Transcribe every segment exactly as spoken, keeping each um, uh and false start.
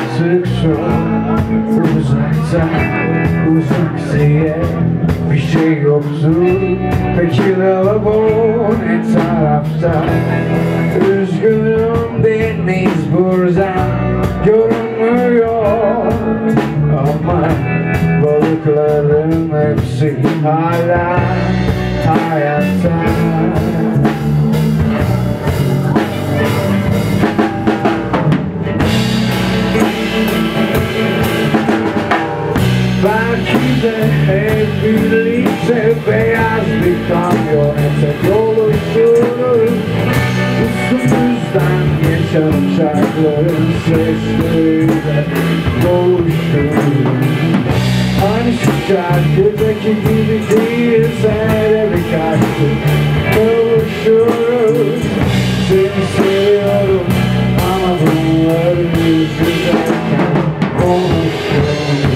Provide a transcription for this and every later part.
artık çok uzakta, uzak diye bir şey yoktu. Peki ne bu ne tarafta? Üzgünüm deniz burada görünmüyor, ama balıkların hepsi hala hayatta. Belki de hep birlikte beyaz bir kamyonete doluşuruz. Üstümüzden geçen uçakların sesleriyle boğuşuruz. Hani şu şarkıdaki gibi değilse de birkaç gün kavuşuruz. Seni seviyorum ama bunları yüzünden konuşuyoruz.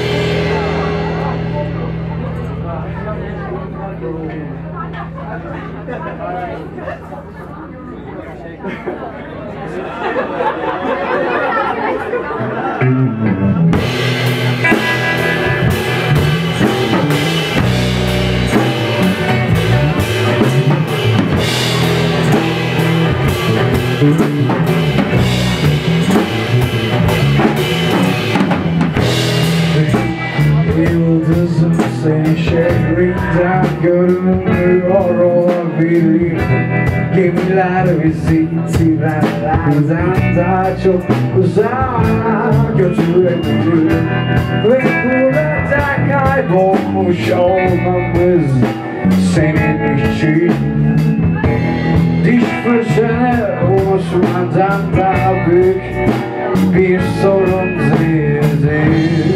Yıldızım senin şehrinden görünmüyor olabilir. Gemiler bizi trenlerden daha çok uzağa götürebilir. Ve burada kaybolmuş olmamız senin için diş fırçanı unutmadan daha büyük bir sorun değildir.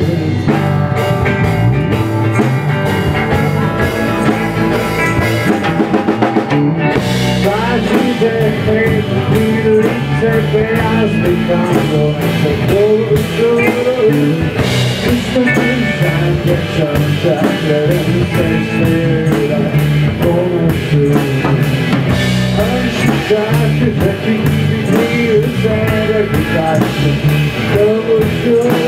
Belki de hep birlikte beyaz bir kamyonete doluşuruz. Üstümüzden geçen uçakların sesleriyle konuşuruz. Hani şu şarkıdaki gibi değilse de birkaç gün kavuşuruz.